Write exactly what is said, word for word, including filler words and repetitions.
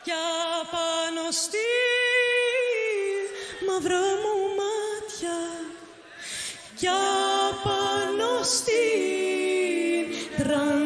Κι απάνω στη μαύρα μου μάτια, κι απάνω στη τραν